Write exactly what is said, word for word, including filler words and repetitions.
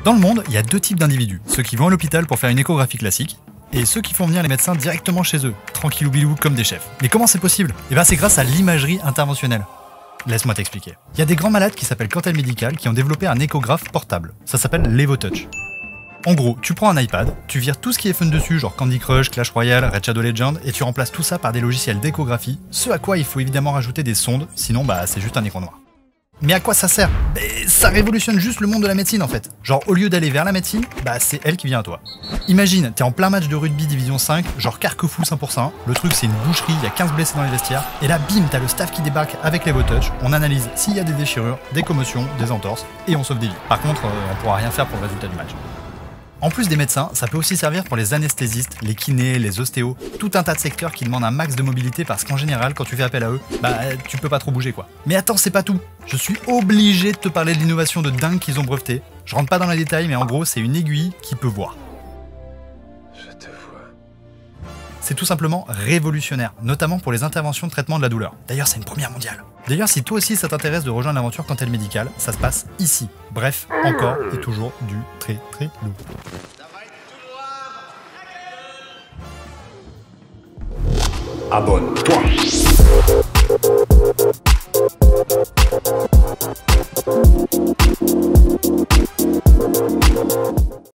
Dans le monde, il y a deux types d'individus, ceux qui vont à l'hôpital pour faire une échographie classique, et ceux qui font venir les médecins directement chez eux, tranquillou bilou comme des chefs. Mais comment c'est possible? Eh ben c'est grâce à l'imagerie interventionnelle. Laisse-moi t'expliquer. Il y a des grands malades qui s'appellent Cantel Medical qui ont développé un échographe portable. Ça s'appelle l'EvoTouch. En gros, tu prends un iPad, tu vires tout ce qui est fun dessus, genre Candy Crush, Clash Royale, Red Shadow Legend, et tu remplaces tout ça par des logiciels d'échographie, ce à quoi il faut évidemment rajouter des sondes, sinon bah c'est juste un écran noir. Mais à quoi ça sert? Ben, ça révolutionne juste le monde de la médecine en fait. Genre au lieu d'aller vers la médecine, bah c'est elle qui vient à toi. Imagine, t'es en plein match de rugby division cinq, genre carquefou cinq pour cent, le truc c'est une boucherie, il y a quinze blessés dans les vestiaires, et là bim, t'as le staff qui débarque avec l'EvoTouch, on analyse s'il y a des déchirures, des commotions, des entorses, et on sauve des vies. Par contre, euh, on pourra rien faire pour le résultat du match. En plus des médecins, ça peut aussi servir pour les anesthésistes, les kinés, les ostéos, tout un tas de secteurs qui demandent un max de mobilité parce qu'en général, quand tu fais appel à eux, bah tu peux pas trop bouger quoi. Mais attends, c'est pas tout. Je suis obligé de te parler de l'innovation de dingue qu'ils ont brevetée. Je rentre pas dans les détails, mais en gros, c'est une aiguille qui peut voir. Je te vois. C'est tout simplement révolutionnaire, notamment pour les interventions de traitement de la douleur. D'ailleurs, c'est une première mondiale. D'ailleurs, si toi aussi ça t'intéresse de rejoindre l'aventure Cantel Medical, ça se passe ici. Bref, encore et toujours du très très lourd. Abonne-toi.